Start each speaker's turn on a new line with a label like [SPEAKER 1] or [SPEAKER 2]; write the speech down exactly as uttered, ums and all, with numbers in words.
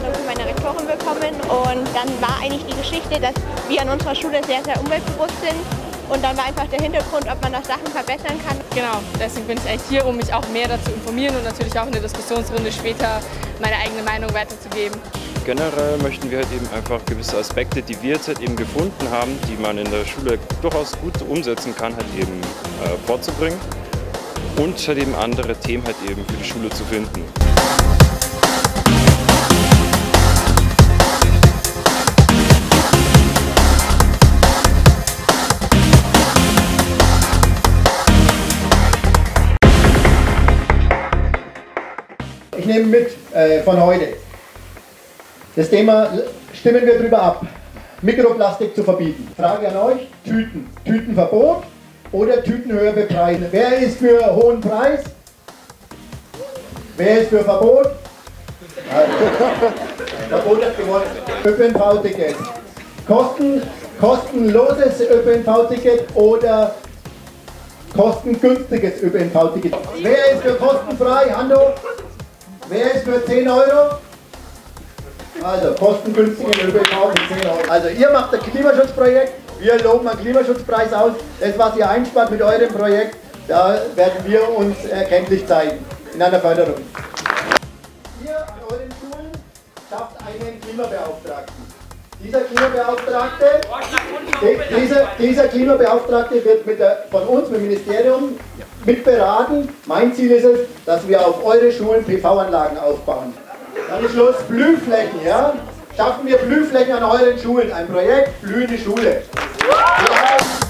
[SPEAKER 1] Einladung von meiner Rektorin bekommen und dann war eigentlich die Geschichte, dass wir an unserer Schule sehr, sehr umweltbewusst sind. Und dann war einfach der Hintergrund, ob man noch Sachen verbessern kann.
[SPEAKER 2] Genau, deswegen bin ich eigentlich hier, um mich auch mehr dazu informieren und natürlich auch in der Diskussionsrunde später meine eigene Meinung weiterzugeben.
[SPEAKER 3] Generell möchten wir halt eben einfach gewisse Aspekte, die wir jetzt halt eben gefunden haben, die man in der Schule durchaus gut umsetzen kann, halt eben äh, vorzubringen und halt eben andere Themen halt eben für die Schule zu finden.
[SPEAKER 4] Ich nehme mit äh, von heute. Das Thema, stimmen wir drüber ab, Mikroplastik zu verbieten. Frage an euch, Tüten. Tütenverbot oder Tütenhöhe bepreisen? Wer ist für hohen Preis? Wer ist für Verbot? Also, Verbot hat gewonnen. Ö P N V-Ticket. Kosten, kostenloses Ö P N V-Ticket oder kostengünstiges Ö P N V-Ticket? Wer ist für kostenfrei? Hand hoch. Wer ist für zehn Euro? Also kostengünstigen Ö P N V mit zehn Euro. Also ihr macht ein Klimaschutzprojekt, wir loben einen Klimaschutzpreis aus. Das, was ihr einspart mit eurem Projekt, da werden wir uns erkenntlich zeigen in einer Förderung. Ihr an euren Schulen schafft einen Klimabeauftragten. Dieser Klimabeauftragte, dieser, dieser Klimabeauftragte wird mit der, von uns, mit dem Ministerium, mitberaten. Mein Ziel ist es, dass wir auf eure Schulen P V-Anlagen aufbauen. Dann ist Schluss, Blühflächen, ja? Schaffen wir Blühflächen an euren Schulen, ein Projekt Blühende Schule. Ja.